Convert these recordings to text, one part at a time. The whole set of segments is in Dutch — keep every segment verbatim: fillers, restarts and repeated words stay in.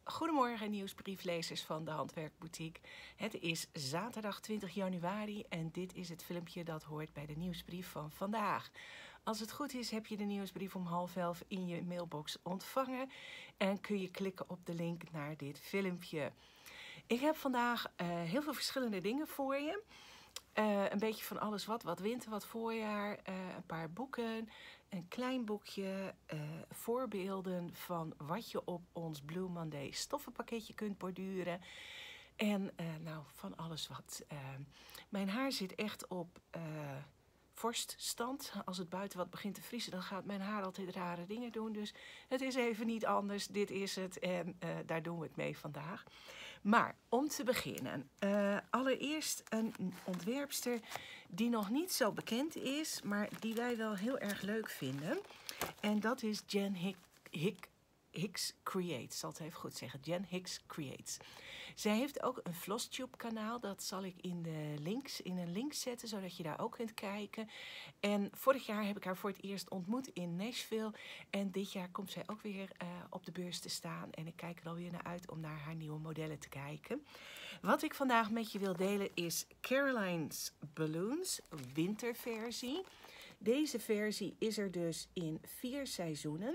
Goedemorgen nieuwsbrieflezers van de Handwerkboutique. Het is zaterdag twintig januari en dit is het filmpje dat hoort bij de nieuwsbrief van vandaag. Als het goed is heb je de nieuwsbrief om half elf in je mailbox ontvangen en kun je klikken op de link naar dit filmpje. Ik heb vandaag uh, heel veel verschillende dingen voor je. Uh, een beetje van alles wat, wat winter, wat voorjaar, uh, een paar boeken, een klein boekje, uh, voorbeelden van wat je op ons Blue Monday stoffenpakketje kunt borduren. En uh, nou, van alles wat. Uh, mijn haar zit echt op uh, vorststand. Als het buiten wat begint te vriezen, dan gaat mijn haar altijd rare dingen doen. Dus het is even niet anders. Dit is het en uh, daar doen we het mee vandaag. Maar om te beginnen, uh, allereerst een ontwerpster die nog niet zo bekend is, maar die wij wel heel erg leuk vinden. En dat is Jen Hick, Hick, Hicks Creates, zal het even goed zeggen. Jen Hicks Creates. Zij heeft ook een Flosstube kanaal, dat zal ik in de links, in een link zetten, zodat je daar ook kunt kijken. En vorig jaar heb ik haar voor het eerst ontmoet in Nashville. En dit jaar komt zij ook weer uh, op de beurs te staan. En ik kijk er alweer naar uit om naar haar nieuwe modellen te kijken. Wat ik vandaag met je wil delen is Caroline's Balloons winterversie. Deze versie is er dus in vier seizoenen.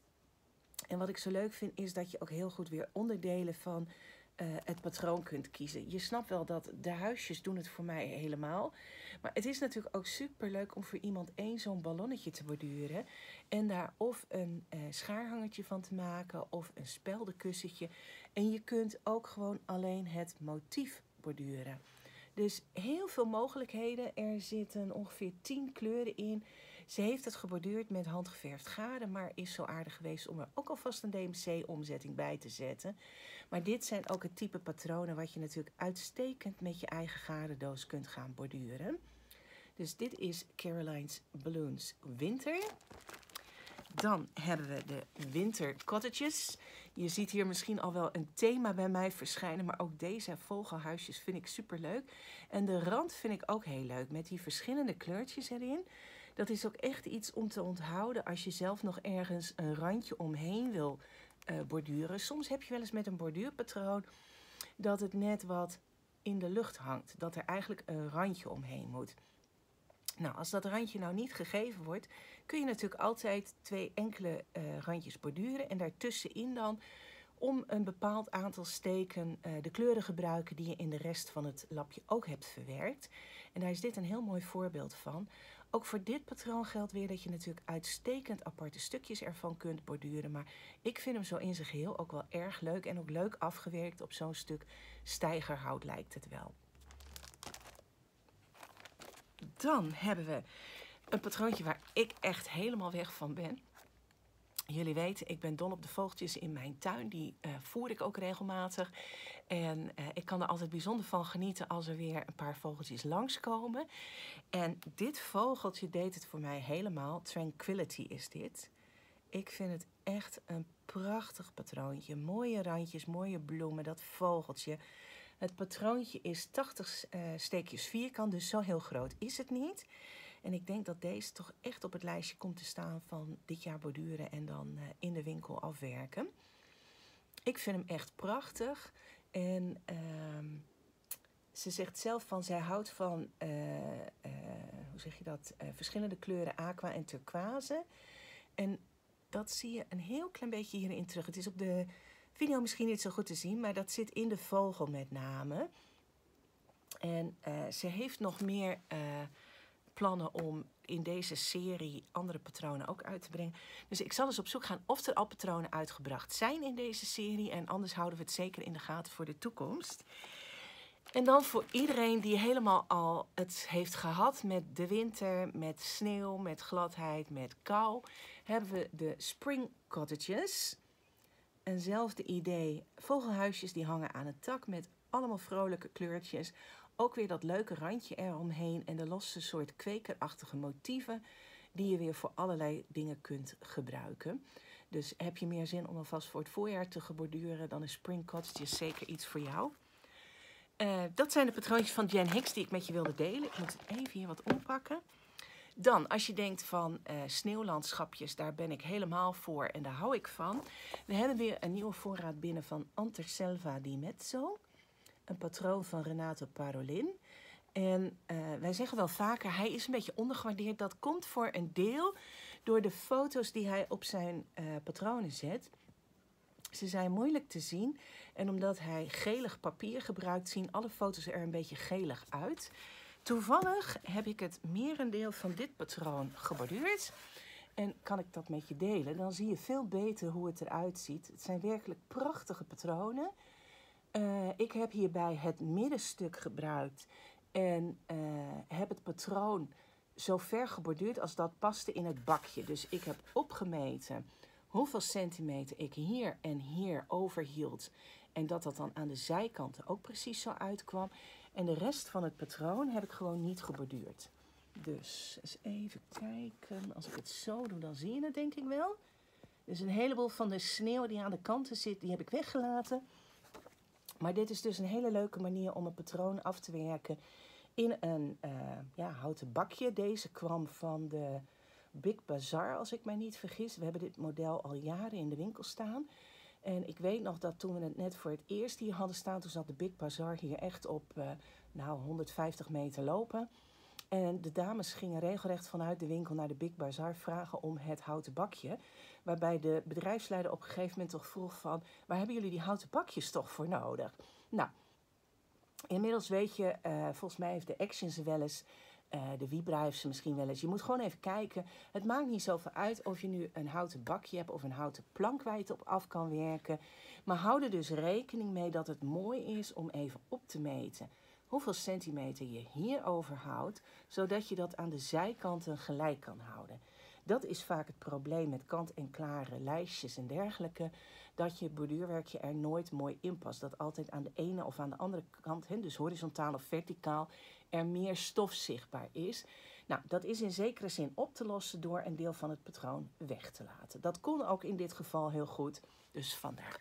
En wat ik zo leuk vind is dat je ook heel goed weer onderdelen van uh, het patroon kunt kiezen. Je snapt wel dat de huisjes doen het voor mij helemaal. Maar het is natuurlijk ook super leuk om voor iemand één zo'n ballonnetje te borduren. En daar of een uh, schaarhangertje van te maken of een speldenkussentje. En je kunt ook gewoon alleen het motief borduren. Dus heel veel mogelijkheden. Er zitten ongeveer tien kleuren in. Ze heeft het geborduurd met handgeverfd garen, maar is zo aardig geweest om er ook alvast een D M C-omzetting bij te zetten. Maar dit zijn ook het type patronen wat je natuurlijk uitstekend met je eigen garendoos kunt gaan borduren. Dus dit is Caroline's Balloons Winter. Dan hebben we de Winter Cottages. Je ziet hier misschien al wel een thema bij mij verschijnen, maar ook deze vogelhuisjes vind ik super leuk. En de rand vind ik ook heel leuk, met die verschillende kleurtjes erin. Dat is ook echt iets om te onthouden als je zelf nog ergens een randje omheen wil uh, borduren. Soms heb je wel eens met een borduurpatroon dat het net wat in de lucht hangt. Dat er eigenlijk een randje omheen moet. Nou, als dat randje nou niet gegeven wordt, kun je natuurlijk altijd twee enkele uh, randjes borduren. En daartussenin dan om een bepaald aantal steken uh, de kleuren gebruiken die je in de rest van het lapje ook hebt verwerkt. En daar is dit een heel mooi voorbeeld van. Ook voor dit patroon geldt weer dat je natuurlijk uitstekend aparte stukjes ervan kunt borduren. Maar ik vind hem zo in zijn geheel ook wel erg leuk en ook leuk afgewerkt op zo'n stuk steigerhout lijkt het wel. Dan hebben we een patroontje waar ik echt helemaal weg van ben. Jullie weten, ik ben dol op de vogeltjes in mijn tuin. Die uh, voer ik ook regelmatig. En uh, ik kan er altijd bijzonder van genieten als er weer een paar vogeltjes langskomen. En dit vogeltje deed het voor mij helemaal. Tranquility is dit. Ik vind het echt een prachtig patroontje. Mooie randjes, mooie bloemen, dat vogeltje. Het patroontje is tachtig uh, steekjes vierkant, dus zo heel groot is het niet. En ik denk dat deze toch echt op het lijstje komt te staan van dit jaar borduren en dan uh, in de winkel afwerken. Ik vind hem echt prachtig. En uh, ze zegt zelf van, zij houdt van, uh, uh, hoe zeg je dat, uh, verschillende kleuren aqua en turquoise. En dat zie je een heel klein beetje hierin terug. Het is op de video misschien niet zo goed te zien, maar dat zit in de vogel met name. En uh, ze heeft nog meer uh, plannen om in deze serie andere patronen ook uit te brengen. Dus ik zal eens op zoek gaan of er al patronen uitgebracht zijn in deze serie. En anders houden we het zeker in de gaten voor de toekomst. En dan voor iedereen die helemaal al het heeft gehad met de winter, met sneeuw, met gladheid, met kou, hebben we de Spring Cottages. Eenzelfde idee, vogelhuisjes die hangen aan een tak met allemaal vrolijke kleurtjes. Ook weer dat leuke randje eromheen en de losse soort kwekerachtige motieven die je weer voor allerlei dingen kunt gebruiken. Dus heb je meer zin om alvast voor het voorjaar te borduren, dan is Spring Cottages zeker iets voor jou. Uh, dat zijn de patroontjes van Jen Hicks die ik met je wilde delen. Ik moet even hier wat ompakken. Dan, als je denkt van uh, sneeuwlandschapjes, daar ben ik helemaal voor en daar hou ik van. We hebben weer een nieuwe voorraad binnen van Anterselva di Mezzo. Een patroon van Renato Parolin. En uh, wij zeggen wel vaker, hij is een beetje ondergewaardeerd. Dat komt voor een deel door de foto's die hij op zijn uh, patronen zet. Ze zijn moeilijk te zien. En omdat hij gelig papier gebruikt, zien alle foto's er een beetje gelig uit. Toevallig heb ik het merendeel van dit patroon geborduurd. En kan ik dat met je delen, dan zie je veel beter hoe het eruit ziet. Het zijn werkelijk prachtige patronen. Uh, ik heb hierbij het middenstuk gebruikt. En uh, heb het patroon zo ver geborduurd als dat paste in het bakje. Dus ik heb opgemeten hoeveel centimeter ik hier en hier overhield. En dat dat dan aan de zijkanten ook precies zo uitkwam. En de rest van het patroon heb ik gewoon niet geborduurd. Dus eens even kijken. Als ik het zo doe, dan zie je het denk ik wel. Dus een heleboel van de sneeuw die aan de kanten zit, die heb ik weggelaten. Maar dit is dus een hele leuke manier om een patroon af te werken in een uh, ja, houten bakje. Deze kwam van de Big Bazaar, als ik mij niet vergis. We hebben dit model al jaren in de winkel staan. En ik weet nog dat toen we het net voor het eerst hier hadden staan, toen zat de Big Bazaar hier echt op uh, nou, honderdvijftig meter lopen. En de dames gingen regelrecht vanuit de winkel naar de Big Bazaar vragen om het houten bakje. Waarbij de bedrijfsleider op een gegeven moment toch vroeg van, waar hebben jullie die houten bakjes toch voor nodig? Nou, inmiddels weet je, uh, volgens mij heeft de Action ze wel eens, uh, de Vibra heeft ze misschien wel eens. Je moet gewoon even kijken. Het maakt niet zoveel uit of je nu een houten bakje hebt of een houten plank waar je het op af kan werken. Maar hou er dus rekening mee dat het mooi is om even op te meten hoeveel centimeter je hier overhoudt, zodat je dat aan de zijkanten gelijk kan houden. Dat is vaak het probleem met kant-en-klare lijstjes en dergelijke, dat je borduurwerkje er nooit mooi in past. Dat altijd aan de ene of aan de andere kant, dus horizontaal of verticaal, er meer stof zichtbaar is. Nou, dat is in zekere zin op te lossen door een deel van het patroon weg te laten. Dat kon ook in dit geval heel goed, dus vandaar.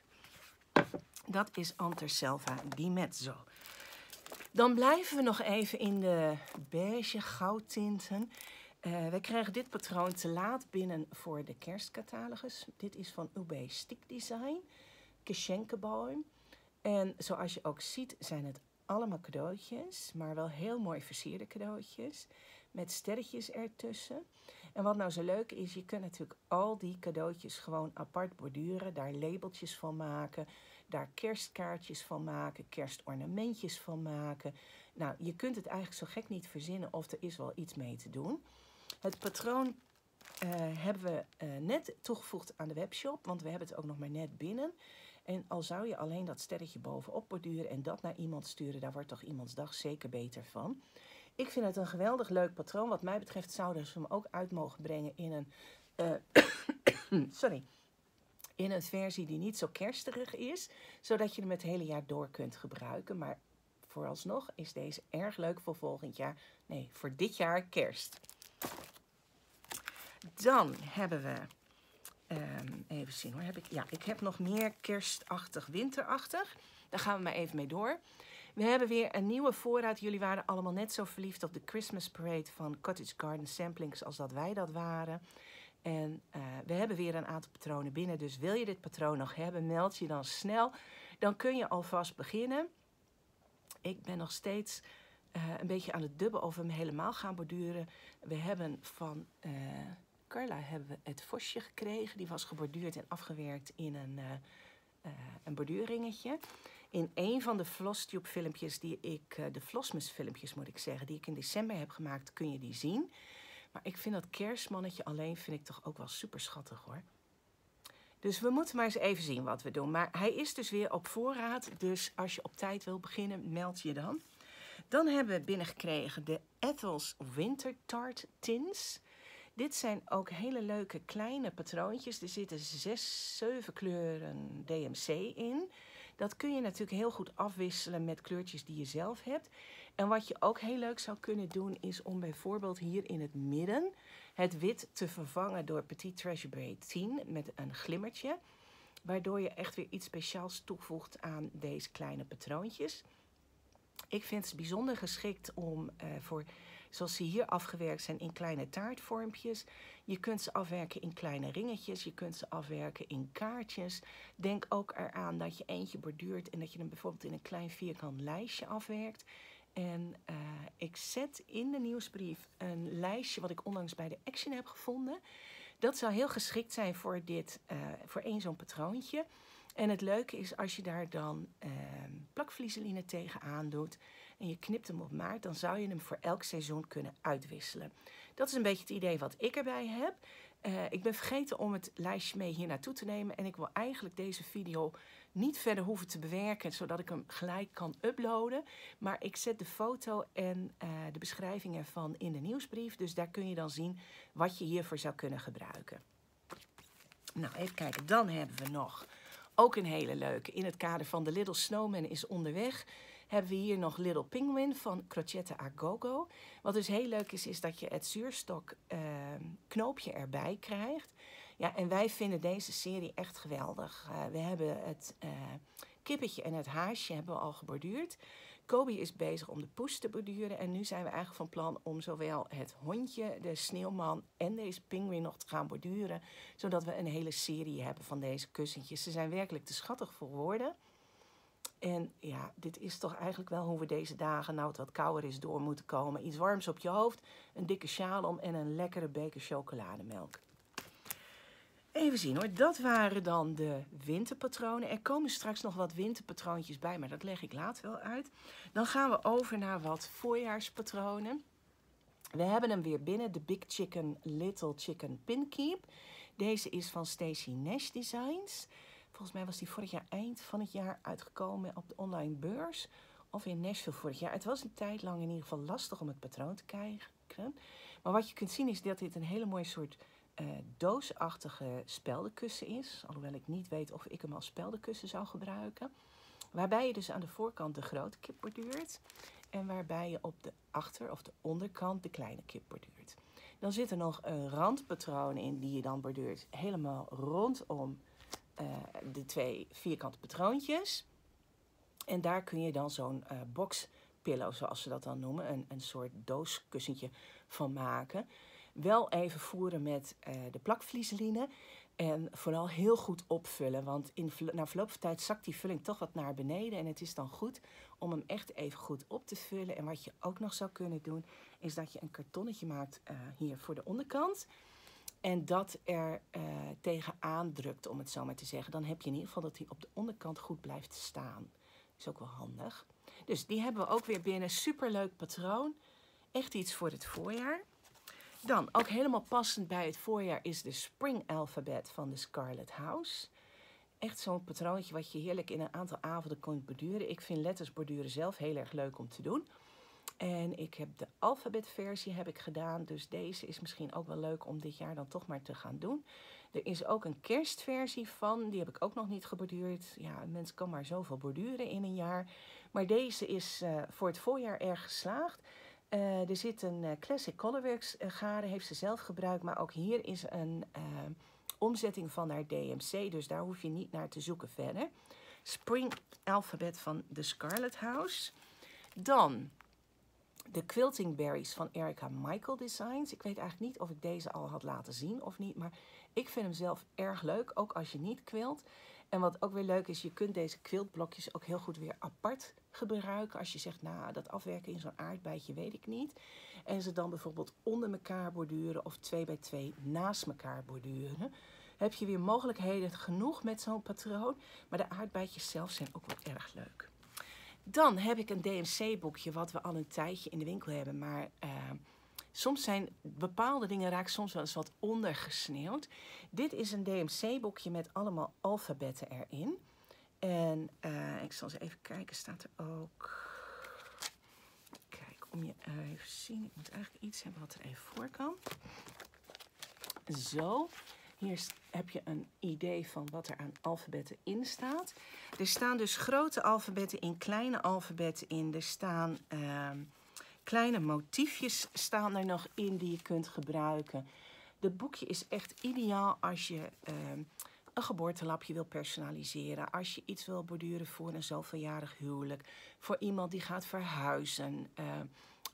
Dat is Anterselva di Mezzo. Dan blijven we nog even in de beige goudtinten. Uh, we krijgen dit patroon te laat binnen voor de kerstcatalogus. Dit is van U B Stick Design, Geschenkebaum. En zoals je ook ziet zijn het allemaal cadeautjes, maar wel heel mooi versierde cadeautjes. Met sterretjes ertussen. En wat nou zo leuk is, je kunt natuurlijk al die cadeautjes gewoon apart borduren. Daar labeltjes van maken. Daar kerstkaartjes van maken. Kerstornamentjes van maken. Nou, je kunt het eigenlijk zo gek niet verzinnen of er is wel iets mee te doen. Het patroon uh, hebben we uh, net toegevoegd aan de webshop. Want we hebben het ook nog maar net binnen. En al zou je alleen dat sterretje bovenop borduren en dat naar iemand sturen, daar wordt toch iemands dag zeker beter van. Ik vind het een geweldig leuk patroon. Wat mij betreft zouden ze hem ook uit mogen brengen in een, uh, sorry, in een versie die niet zo kersterig is. Zodat je hem het hele jaar door kunt gebruiken. Maar vooralsnog is deze erg leuk voor volgend jaar. Nee, voor dit jaar kerst. Dan hebben we, um, even zien hoor, heb ik, ja, ik heb nog meer kerstachtig, winterachtig. Daar gaan we maar even mee door. We hebben weer een nieuwe voorraad. Jullie waren allemaal net zo verliefd op de Christmas Parade van Cottage Garden Samplings als dat wij dat waren. En uh, we hebben weer een aantal patronen binnen. Dus wil je dit patroon nog hebben, meld je dan snel. Dan kun je alvast beginnen. Ik ben nog steeds uh, een beetje aan het dubben of we hem helemaal gaan borduren. We hebben van uh, Carla hebben we het vosje gekregen. Die was geborduurd en afgewerkt in een, uh, uh, een borduurringetje. In een van de Flosstube filmpjes die ik, uh, de Vlosmas filmpjes moet ik zeggen, die ik in december heb gemaakt, kun je die zien. Maar ik vind dat kerstmannetje alleen vind ik toch ook wel super schattig hoor. Dus we moeten maar eens even zien wat we doen. Maar hij is dus weer op voorraad. Dus als je op tijd wil beginnen, meld je dan. Dan hebben we binnengekregen de Ethel's Winter Tart Tins. Dit zijn ook hele leuke kleine patroontjes. Er zitten zes, zeven kleuren D M C in. Dat kun je natuurlijk heel goed afwisselen met kleurtjes die je zelf hebt. En wat je ook heel leuk zou kunnen doen is om bijvoorbeeld hier in het midden het wit te vervangen door Petit Treasure Braid tien met een glimmertje. Waardoor je echt weer iets speciaals toevoegt aan deze kleine patroontjes. Ik vind het bijzonder geschikt om uh, voor zoals ze hier afgewerkt zijn in kleine taartvormpjes. Je kunt ze afwerken in kleine ringetjes, je kunt ze afwerken in kaartjes. Denk ook eraan dat je eentje borduurt en dat je hem bijvoorbeeld in een klein vierkant lijstje afwerkt. En uh, ik zet in de nieuwsbrief een lijstje wat ik onlangs bij de Action heb gevonden. Dat zou heel geschikt zijn voor, dit, uh, voor één zo'n patroontje. En het leuke is als je daar dan uh, plakvliezeline tegenaan doet en je knipt hem op maat, dan zou je hem voor elk seizoen kunnen uitwisselen. Dat is een beetje het idee wat ik erbij heb. Uh, ik ben vergeten om het lijstje mee hier naartoe te nemen en ik wil eigenlijk deze video niet verder hoeven te bewerken, zodat ik hem gelijk kan uploaden. Maar ik zet de foto en uh, de beschrijving ervan in de nieuwsbrief, dus daar kun je dan zien wat je hiervoor zou kunnen gebruiken. Nou, even kijken, dan hebben we nog ook een hele leuke. In het kader van de Little Snowman is onderweg hebben we hier nog Little Penguin van Crocetta A Go-Go. Wat dus heel leuk is, is dat je het zuurstok uh, knoopje erbij krijgt. Ja, en wij vinden deze serie echt geweldig. Uh, we hebben het uh, kippetje en het haasje hebben we al geborduurd. Kobe is bezig om de poes te borduren. En nu zijn we eigenlijk van plan om zowel het hondje, de sneeuwman en deze pinguïn nog te gaan borduren. Zodat we een hele serie hebben van deze kussentjes. Ze zijn werkelijk te schattig voor woorden. En ja, dit is toch eigenlijk wel hoe we deze dagen, nou het wat kouder is, door moeten komen. Iets warms op je hoofd, een dikke sjaal om en een lekkere beker chocolademelk. Even zien hoor, dat waren dan de winterpatronen. Er komen straks nog wat winterpatroontjes bij, maar dat leg ik later wel uit. Dan gaan we over naar wat voorjaarspatronen. We hebben hem weer binnen, de Big Chicken Little Chicken Pin Keep. Deze is van Stacy Nash Designs. Volgens mij was die vorig jaar eind van het jaar uitgekomen op de online beurs. Of in Nashville vorig jaar. Het was een tijd lang in ieder geval lastig om het patroon te krijgen. Maar wat je kunt zien is dat dit een hele mooie soort uh, doosachtige speldenkussen is. Alhoewel ik niet weet of ik hem als speldenkussen zou gebruiken. Waarbij je dus aan de voorkant de grote kip borduurt. En waarbij je op de achter- of de onderkant de kleine kip borduurt. Dan zit er nog een randpatroon in die je dan borduurt helemaal rondom Uh, de twee vierkante patroontjes. En daar kun je dan zo'n uh, boxpillow, zoals ze dat dan noemen, een, een soort dooskussentje van maken. Wel even voeren met uh, de plakvliezeline en vooral heel goed opvullen, want in, na verloop van tijd zakt die vulling toch wat naar beneden en het is dan goed om hem echt even goed op te vullen. En wat je ook nog zou kunnen doen, is dat je een kartonnetje maakt uh, hier voor de onderkant. En dat er uh, tegenaan drukt, om het zo maar te zeggen. Dan heb je in ieder geval dat hij op de onderkant goed blijft staan. Dat is ook wel handig. Dus die hebben we ook weer binnen. Superleuk patroon. Echt iets voor het voorjaar. Dan, ook helemaal passend bij het voorjaar, is de Spring Alphabet van de Scarlet House. Echt zo'n patroontje wat je heerlijk in een aantal avonden kunt borduren. Ik vind letters borduren zelf heel erg leuk om te doen. En ik heb de alfabetversie heb ik gedaan, dus deze is misschien ook wel leuk om dit jaar dan toch maar te gaan doen. Er is ook een kerstversie van, die heb ik ook nog niet geborduurd. Ja, een mens kan maar zoveel borduren in een jaar. Maar deze is uh, voor het voorjaar erg geslaagd. Uh, er zit een uh, Classic Colorworks uh, garen, heeft ze zelf gebruikt, maar ook hier is een uh, omzetting van naar D M C, dus daar hoef je niet naar te zoeken verder. Spring Alphabet van de Scarlet House. Dan de Quilting Berries van Erica Michael Designs. Ik weet eigenlijk niet of ik deze al had laten zien of niet. Maar ik vind hem zelf erg leuk. Ook als je niet quilt. En wat ook weer leuk is, je kunt deze quiltblokjes ook heel goed weer apart gebruiken. Als je zegt, nou, dat afwerken in zo'n aardbeidje weet ik niet. En ze dan bijvoorbeeld onder elkaar borduren of twee bij twee naast elkaar borduren. Heb je weer mogelijkheden genoeg met zo'n patroon. Maar de aardbeidjes zelf zijn ook wel erg leuk. Dan heb ik een D M C-boekje wat we al een tijdje in de winkel hebben. Maar uh, soms zijn bepaalde dingen raak soms wel eens wat ondergesneeuwd. Dit is een D M C-boekje met allemaal alfabetten erin. En uh, ik zal eens even kijken, staat er ook... Kijk, om je even te zien. Ik moet eigenlijk iets hebben wat er even voor kan. Zo. Hier heb je een idee van wat er aan alfabetten in staat. Er staan dus grote alfabetten in, kleine alfabetten in. Er staan uh, kleine motiefjes staan er nog in die je kunt gebruiken. Het boekje is echt ideaal als je uh, een geboortelapje wil personaliseren. Als je iets wil borduren voor een zoveeljarig huwelijk. Voor iemand die gaat verhuizen. Uh,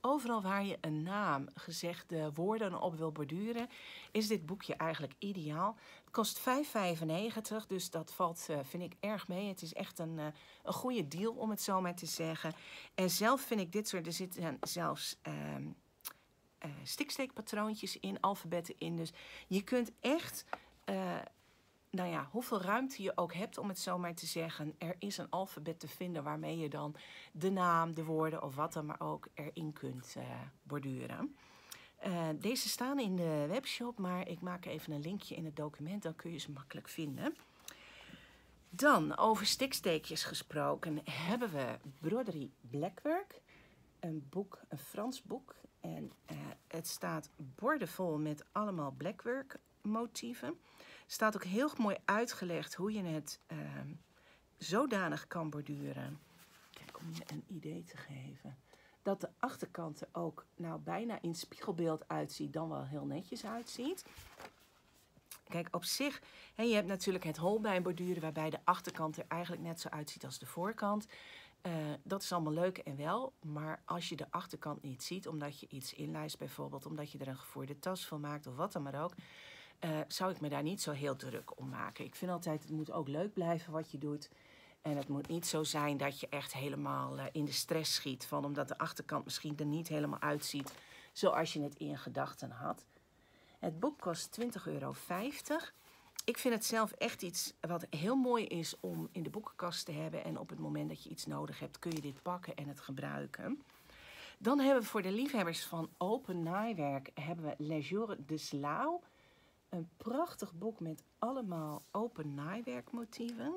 overal waar je een naam, gezegde woorden op wil borduren, is dit boekje eigenlijk ideaal. Het kost vijf vijfennegentig, dus dat valt, uh, vind ik, erg mee. Het is echt een, uh, een goede deal, om het zo maar te zeggen. En zelf vind ik dit soort, er zitten zelfs uh, uh, stiksteekpatroontjes in, alfabetten in. Dus je kunt echt... Uh, Nou ja, hoeveel ruimte je ook hebt, om het zo maar te zeggen. Er is een alfabet te vinden waarmee je dan de naam, de woorden of wat dan maar ook erin kunt uh, borduren. Uh, deze staan in de webshop, maar ik maak even een linkje in het document. Dan kun je ze makkelijk vinden. Dan, over stiksteekjes gesproken, hebben we Broderie Blackwork. Een boek, een Frans boek. En uh, het staat bordenvol met allemaal blackwork motieven. Staat ook heel mooi uitgelegd hoe je het uh, zodanig kan borduren. Kijk, om je een idee te geven. Dat de achterkant er ook nou bijna in spiegelbeeld uitziet, dan wel heel netjes uitziet. Kijk, op zich, hè, je hebt natuurlijk het holbein borduren, waarbij de achterkant er eigenlijk net zo uitziet als de voorkant. Uh, dat is allemaal leuk en wel, maar als je de achterkant niet ziet, omdat je iets inlijst bijvoorbeeld, omdat je er een gevoerde tas van maakt of wat dan maar ook, Uh, zou ik me daar niet zo heel druk om maken. Ik vind altijd, het moet ook leuk blijven wat je doet. En het moet niet zo zijn dat je echt helemaal uh, in de stress schiet van, omdat de achterkant misschien er niet helemaal uitziet zoals je het in gedachten had. Het boek kost twintig euro vijftig. Ik vind het zelf echt iets wat heel mooi is om in de boekenkast te hebben. En op het moment dat je iets nodig hebt, kun je dit pakken en het gebruiken. Dan hebben we voor de liefhebbers van open naaiwerk hebben we Les Jours de Slau. Een prachtig boek met allemaal open naaiwerkmotieven.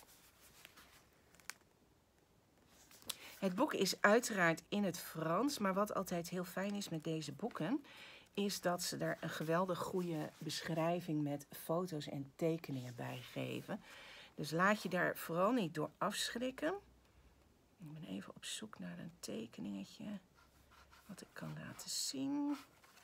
Het boek is uiteraard in het Frans, maar wat altijd heel fijn is met deze boeken, is dat ze er een geweldig goede beschrijving met foto's en tekeningen bij geven. Dus laat je daar vooral niet door afschrikken. Ik ben even op zoek naar een tekeningetje wat ik kan laten zien.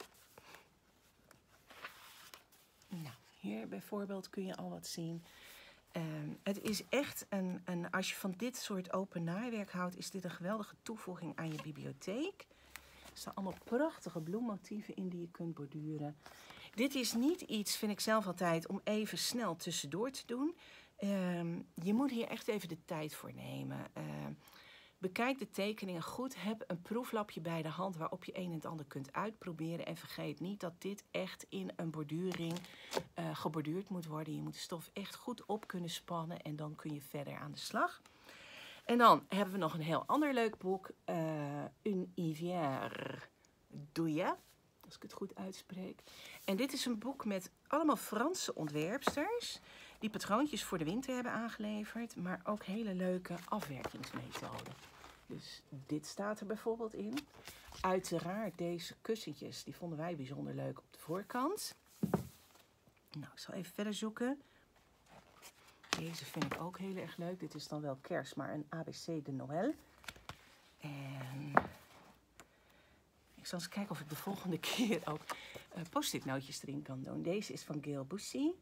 Nou, hier bijvoorbeeld kun je al wat zien. Um, het is echt een, een, als je van dit soort open naaiwerk houdt, is dit een geweldige toevoeging aan je bibliotheek. Er staan allemaal prachtige bloemmotieven in die je kunt borduren. Dit is niet iets, vind ik zelf altijd, om even snel tussendoor te doen. Um, je moet hier echt even de tijd voor nemen. Uh, Bekijk de tekeningen goed. Heb een proeflapje bij de hand waarop je een en het ander kunt uitproberen. En vergeet niet dat dit echt in een borduring uh, geborduurd moet worden. Je moet de stof echt goed op kunnen spannen en dan kun je verder aan de slag. En dan hebben we nog een heel ander leuk boek. Uh, Un hiver douillet, als ik het goed uitspreek. En dit is een boek met allemaal Franse ontwerpsters die patroontjes voor de winter hebben aangeleverd, maar ook hele leuke afwerkingsmethoden. Dus dit staat er bijvoorbeeld in. Uiteraard deze kussentjes, die vonden wij bijzonder leuk op de voorkant. Nou, ik zal even verder zoeken. Deze vind ik ook heel erg leuk. Dit is dan wel kerst, maar een A B C de Noël. En ik zal eens kijken of ik de volgende keer ook uh, post-it nootjes erin kan doen. Deze is van Gail Boussy.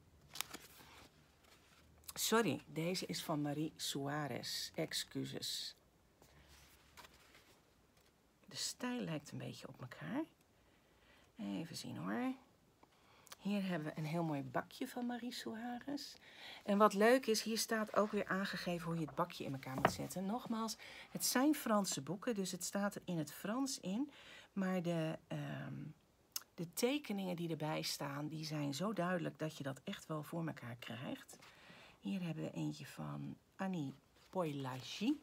Sorry, deze is van Marie Suarez. Excuses. De stijl lijkt een beetje op elkaar. Even zien hoor. Hier hebben we een heel mooi bakje van Marie Suarez. En wat leuk is, hier staat ook weer aangegeven hoe je het bakje in elkaar moet zetten. Nogmaals, het zijn Franse boeken, dus het staat er in het Frans in. Maar de, um, de tekeningen die erbij staan, die zijn zo duidelijk dat je dat echt wel voor elkaar krijgt. Hier hebben we eentje van Annie Poilagi.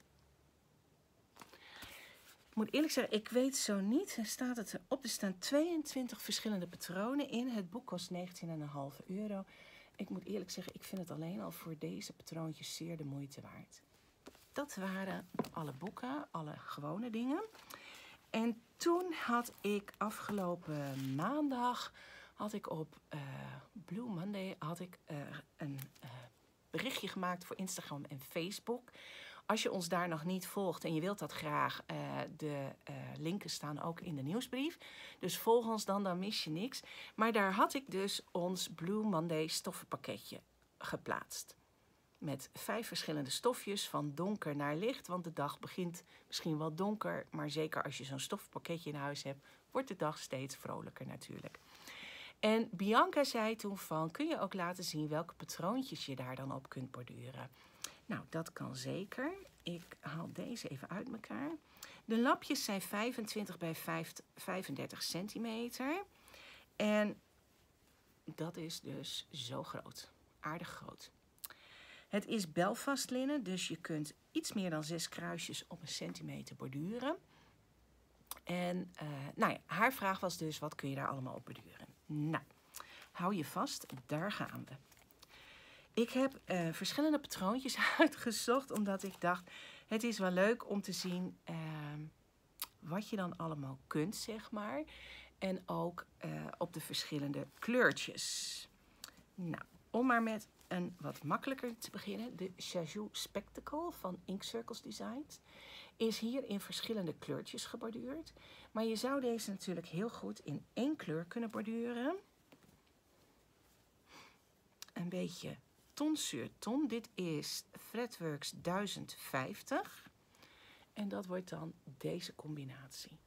Ik moet eerlijk zeggen, ik weet zo niet. Er staat het erop. Er staan tweeëntwintig verschillende patronen in. Het boek kost negentien komma vijf euro. Ik moet eerlijk zeggen, ik vind het alleen al voor deze patroontjes zeer de moeite waard. Dat waren alle boeken, alle gewone dingen. En toen had ik afgelopen maandag, had ik op uh, Blue Monday had ik, uh, een uh, berichtje gemaakt voor Instagram en Facebook. Als je ons daar nog niet volgt en je wilt dat graag, uh, de uh, linken staan ook in de nieuwsbrief. Dus volg ons dan, dan mis je niks. Maar daar had ik dus ons Blue Monday stoffenpakketje geplaatst. met vijf verschillende stofjes van donker naar licht. Want de dag begint misschien wel donker, maar zeker als je zo'n stofpakketje in huis hebt, wordt de dag steeds vrolijker natuurlijk. En Bianca zei toen van, kun je ook laten zien welke patroontjes je daar dan op kunt borduren? Nou, dat kan zeker. Ik haal deze even uit elkaar. De lapjes zijn vijfentwintig bij vijfendertig centimeter. En dat is dus zo groot. Aardig groot. Het is Belfast linnen, dus je kunt iets meer dan zes kruisjes op een centimeter borduren. En uh, nou ja, haar vraag was dus, wat kun je daar allemaal op borduren? Nou, hou je vast, daar gaan we. Ik heb uh, verschillende patroontjes uitgezocht, omdat ik dacht, het is wel leuk om te zien uh, wat je dan allemaal kunt, zeg maar. En ook uh, op de verschillende kleurtjes. Nou, om maar met een wat makkelijker te beginnen. De Chajou Spectacle van Ink Circles Designs is hier in verschillende kleurtjes geborduurd. Maar je zou deze natuurlijk heel goed in één kleur kunnen borduren. Een beetje ton sur ton. Dit is Threadworks duizend vijftig. En dat wordt dan deze combinatie.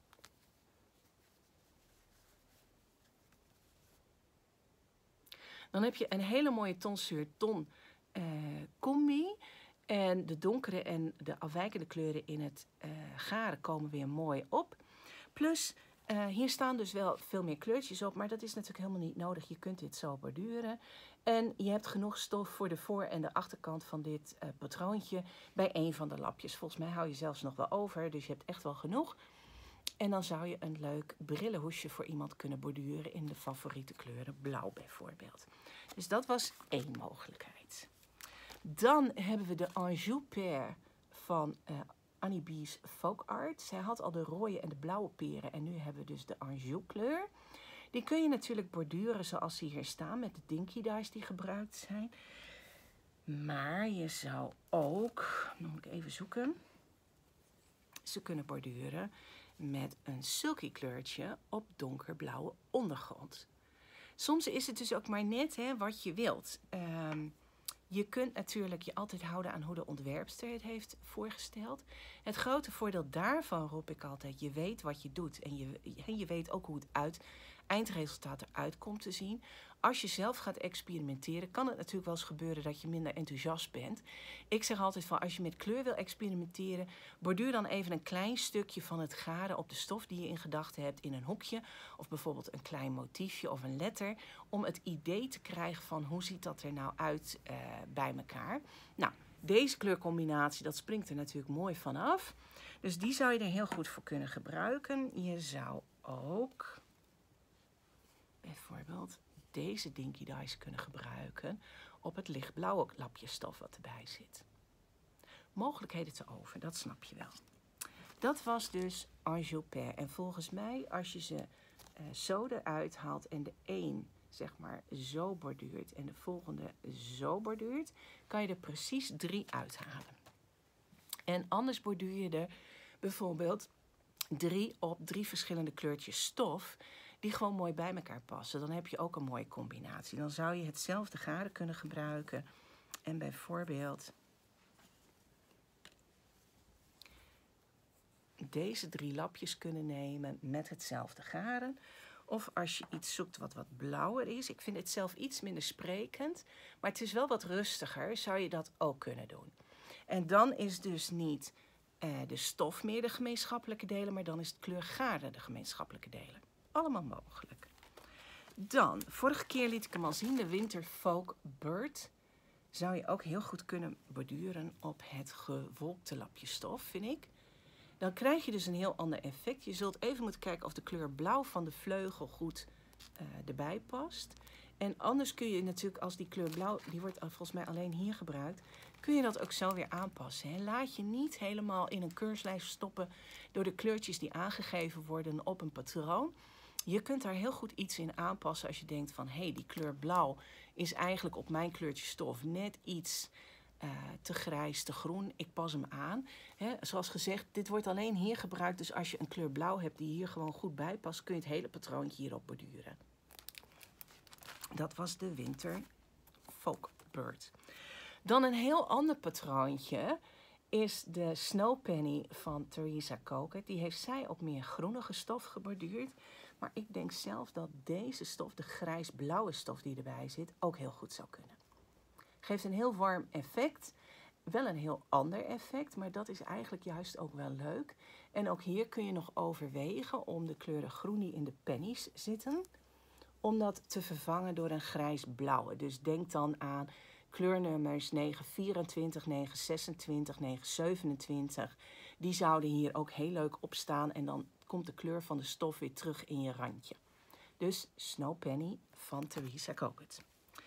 Dan heb je een hele mooie ton sur ton uh, combi. En de donkere en de afwijkende kleuren in het uh, garen komen weer mooi op. Plus, uh, hier staan dus wel veel meer kleurtjes op, maar dat is natuurlijk helemaal niet nodig. Je kunt dit zo borduren. En je hebt genoeg stof voor de voor- en de achterkant van dit uh, patroontje bij een van de lapjes. Volgens mij hou je zelfs nog wel over, dus je hebt echt wel genoeg. En dan zou je een leuk brillenhoesje voor iemand kunnen borduren in de favoriete kleuren blauw bijvoorbeeld. Dus dat was één mogelijkheid. Dan hebben we de Anjou Pear van uh, Annie B's Folk Art. Zij had al de rode en de blauwe peren en nu hebben we dus de Anjou kleur. Die kun je natuurlijk borduren zoals ze hier staan met de dinky dies die gebruikt zijn. Maar je zou ook, nog moet ik even zoeken, ze kunnen borduren met een sulky kleurtje op donkerblauwe ondergrond. Soms is het dus ook maar net hè, wat je wilt. Um, je kunt natuurlijk je altijd houden aan hoe de ontwerpster het heeft voorgesteld. Het grote voordeel daarvan roep ik altijd, je weet wat je doet. En je, je weet ook hoe het uit, eindresultaat eruit komt te zien. Als je zelf gaat experimenteren, kan het natuurlijk wel eens gebeuren dat je minder enthousiast bent. Ik zeg altijd van, als je met kleur wil experimenteren, borduur dan even een klein stukje van het garen op de stof die je in gedachten hebt in een hoekje. Of bijvoorbeeld een klein motiefje of een letter, om het idee te krijgen van hoe ziet dat er nou uit uh, bij elkaar. Nou, deze kleurcombinatie, dat springt er natuurlijk mooi vanaf. Dus die zou je er heel goed voor kunnen gebruiken. Je zou ook bijvoorbeeld deze dinky dies kunnen gebruiken op het lichtblauwe lapje stof wat erbij zit. Mogelijkheden te over, dat snap je wel. Dat was dus Anjou Pear. En volgens mij, als je ze uh, zo eruit haalt en de een zeg maar zo borduurt en de volgende zo borduurt, kan je er precies drie uithalen. En anders borduur je er bijvoorbeeld drie op drie verschillende kleurtjes stof die gewoon mooi bij elkaar passen. Dan heb je ook een mooie combinatie. Dan zou je hetzelfde garen kunnen gebruiken en bijvoorbeeld deze drie lapjes kunnen nemen met hetzelfde garen. Of als je iets zoekt wat wat blauwer is. Ik vind het zelf iets minder sprekend, maar het is wel wat rustiger. Zou je dat ook kunnen doen. En dan is dus niet uh, de stof meer de gemeenschappelijke delen, maar dan is het kleurgaren de gemeenschappelijke delen. Allemaal mogelijk. Dan, vorige keer liet ik hem al zien, de Winter Folk Bird. Zou je ook heel goed kunnen borduren op het gewolkte lapje stof, vind ik. Dan krijg je dus een heel ander effect. Je zult even moeten kijken of de kleur blauw van de vleugel goed uh, erbij past. En anders kun je natuurlijk, als die kleur blauw, die wordt volgens mij alleen hier gebruikt, kun je dat ook zo weer aanpassen. Hè? Laat je niet helemaal in een keurslijst stoppen door de kleurtjes die aangegeven worden op een patroon. Je kunt daar heel goed iets in aanpassen als je denkt van, hé, hey, die kleur blauw is eigenlijk op mijn kleurtje stof net iets uh, te grijs, te groen. Ik pas hem aan. Hè? Zoals gezegd, dit wordt alleen hier gebruikt, dus als je een kleur blauw hebt die hier gewoon goed bij past, kun je het hele patroontje hierop borduren. Dat was de Winter Folk Bird. Dan een heel ander patroontje is de Snow Penny van Theresa Coquet. Die heeft zij op meer groenige stof geborduurd. Maar ik denk zelf dat deze stof, de grijs-blauwe stof die erbij zit, ook heel goed zou kunnen. Geeft een heel warm effect. Wel een heel ander effect, maar dat is eigenlijk juist ook wel leuk. En ook hier kun je nog overwegen om de kleuren groen die in de pennies zitten, om dat te vervangen door een grijs-blauwe. Dus denk dan aan kleurnummers negen vierentwintig, negen zesentwintig, negen zevenentwintig. Die zouden hier ook heel leuk op staan en dan komt de kleur van de stof weer terug in je randje. Dus Snow Penny van Theresa Coquet.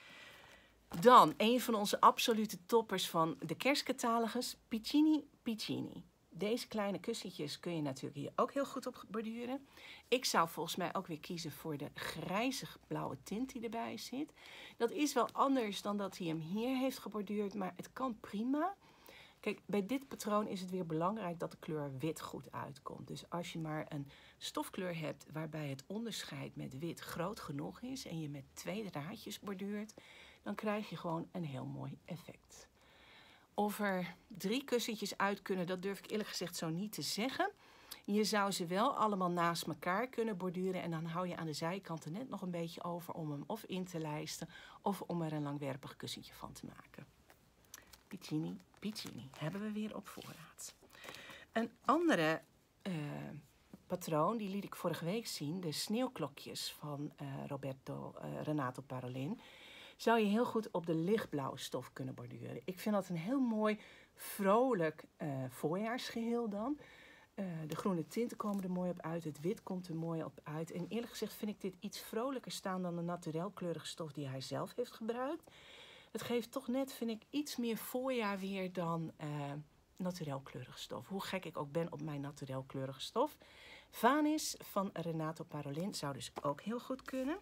Dan een van onze absolute toppers van de kerstcatalogus, Piccini Piccini. Deze kleine kussentjes kun je natuurlijk hier ook heel goed op borduren. Ik zou volgens mij ook weer kiezen voor de grijzig blauwe tint die erbij zit. Dat is wel anders dan dat hij hem hier heeft geborduurd, maar het kan prima. Kijk, bij dit patroon is het weer belangrijk dat de kleur wit goed uitkomt. Dus als je maar een stofkleur hebt waarbij het onderscheid met wit groot genoeg is en je met twee draadjes borduurt, dan krijg je gewoon een heel mooi effect. Of er drie kussentjes uit kunnen, dat durf ik eerlijk gezegd zo niet te zeggen. Je zou ze wel allemaal naast elkaar kunnen borduren en dan hou je aan de zijkanten net nog een beetje over om hem of in te lijsten of om er een langwerpig kussentje van te maken. Piccini Piccini hebben we weer op voorraad. Een andere uh, patroon, die liet ik vorige week zien, de sneeuwklokjes van uh, Roberto uh, Renato Parolin, zou je heel goed op de lichtblauwe stof kunnen borduren. Ik vind dat een heel mooi, vrolijk uh, voorjaarsgeheel dan. Uh, de groene tinten komen er mooi op uit, het wit komt er mooi op uit. En eerlijk gezegd vind ik dit iets vrolijker staan dan de naturel kleurige stof die hij zelf heeft gebruikt. Het geeft toch net, vind ik, iets meer voorjaar weer dan uh, naturel kleurige stof. Hoe gek ik ook ben op mijn naturel kleurige stof. Vanis van Renato Parolin zou dus ook heel goed kunnen.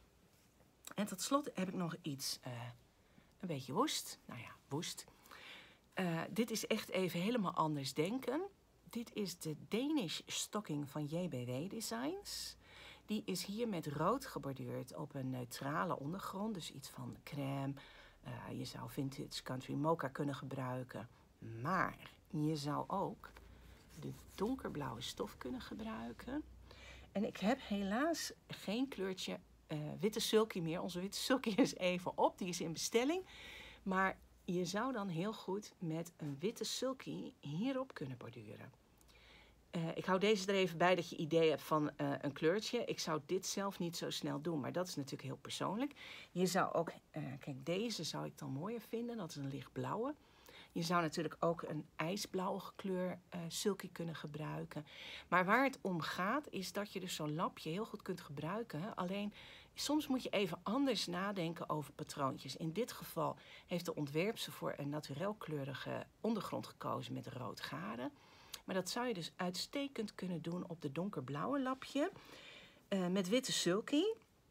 En tot slot heb ik nog iets, uh, een beetje woest. Nou ja, woest. Uh, dit is echt even helemaal anders denken. Dit is de Danish Stocking van J B W Designs. Die is hier met rood geborduurd op een neutrale ondergrond. Dus iets van crème. Uh, je zou Vintage Country Mocha kunnen gebruiken. Maar je zou ook de donkerblauwe stof kunnen gebruiken. En ik heb helaas geen kleurtje uh, witte sulky meer. Onze witte sulky is even op. Die is in bestelling. Maar je zou dan heel goed met een witte sulky hierop kunnen borduren. Uh, ik hou deze er even bij dat je idee hebt van uh, een kleurtje. Ik zou dit zelf niet zo snel doen, maar dat is natuurlijk heel persoonlijk. Je zou ook, uh, kijk, deze zou ik dan mooier vinden. Dat is een lichtblauwe. Je zou natuurlijk ook een ijsblauwe kleur uh, sulky kunnen gebruiken. Maar waar het om gaat is dat je dus zo'n lapje heel goed kunt gebruiken. Alleen soms moet je even anders nadenken over patroontjes. In dit geval heeft de ontwerpster voor een naturel kleurige ondergrond gekozen met rood garen. Maar dat zou je dus uitstekend kunnen doen op de donkerblauwe lapje. Uh, met witte sulky.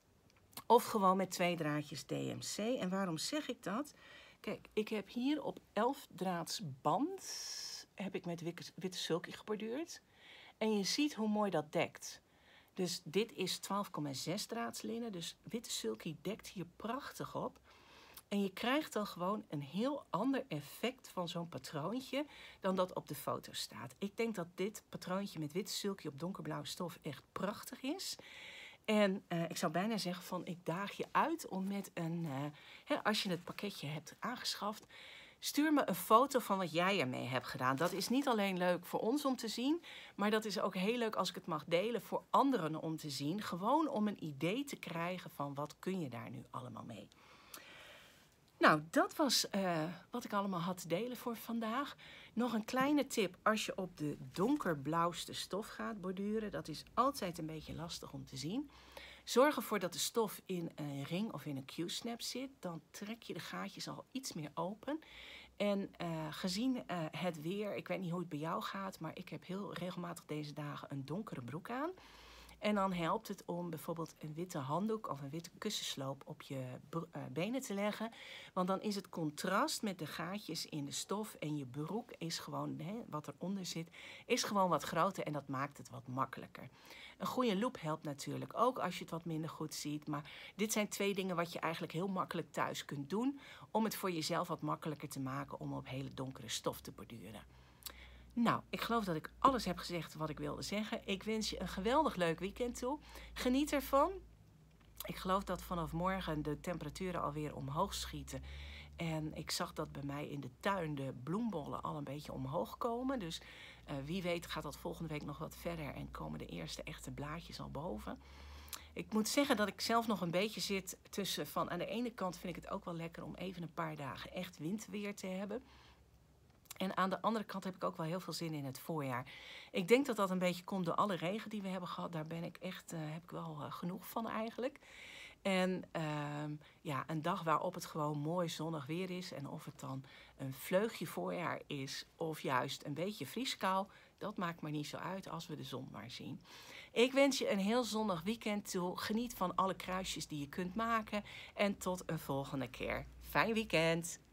Of gewoon met twee draadjes D M C. En waarom zeg ik dat? Kijk, ik heb hier op elf draads band heb ik met witte sulky geborduurd. En je ziet hoe mooi dat dekt. Dus dit is twaalf komma zes draads linnen. Dus witte sulky dekt hier prachtig op. En je krijgt dan gewoon een heel ander effect van zo'n patroontje dan dat op de foto staat. Ik denk dat dit patroontje met witte sulky op donkerblauwe stof echt prachtig is. En uh, ik zou bijna zeggen van ik daag je uit om met een, uh, hè, als je het pakketje hebt aangeschaft, stuur me een foto van wat jij ermee hebt gedaan. Dat is niet alleen leuk voor ons om te zien, maar dat is ook heel leuk als ik het mag delen voor anderen om te zien. Gewoon om een idee te krijgen van wat kun je daar nu allemaal mee. Nou, dat was uh, wat ik allemaal had te delen voor vandaag. Nog een kleine tip als je op de donkerblauwste stof gaat borduren. Dat is altijd een beetje lastig om te zien. Zorg ervoor dat de stof in een ring of in een Q-snap zit. Dan trek je de gaatjes al iets meer open. En uh, gezien uh, het weer, ik weet niet hoe het bij jou gaat, maar ik heb heel regelmatig deze dagen een donkere broek aan. En dan helpt het om bijvoorbeeld een witte handdoek of een witte kussensloop op je benen te leggen. Want dan is het contrast met de gaatjes in de stof en je broek is gewoon, hè, wat eronder zit, is gewoon wat groter en dat maakt het wat makkelijker. Een goede loop helpt natuurlijk ook als je het wat minder goed ziet. Maar dit zijn twee dingen wat je eigenlijk heel makkelijk thuis kunt doen om het voor jezelf wat makkelijker te maken om op hele donkere stof te borduren. Nou, ik geloof dat ik alles heb gezegd wat ik wilde zeggen. Ik wens je een geweldig leuk weekend toe. Geniet ervan. Ik geloof dat vanaf morgen de temperaturen alweer omhoog schieten. En ik zag dat bij mij in de tuin de bloembollen al een beetje omhoog komen. Dus uh, wie weet gaat dat volgende week nog wat verder en komen de eerste echte blaadjes al boven. Ik moet zeggen dat ik zelf nog een beetje zit tussen van aan de ene kant vind ik het ook wel lekker om even een paar dagen echt winterweer te hebben. En aan de andere kant heb ik ook wel heel veel zin in het voorjaar. Ik denk dat dat een beetje komt door alle regen die we hebben gehad. Daar ben ik echt, uh, heb ik wel uh, genoeg van eigenlijk. En uh, ja, een dag waarop het gewoon mooi zonnig weer is. En of het dan een vleugje voorjaar is of juist een beetje vrieskou. Dat maakt maar niet zo uit als we de zon maar zien. Ik wens je een heel zonnig weekend toe. Geniet van alle kruisjes die je kunt maken. En tot een volgende keer. Fijn weekend!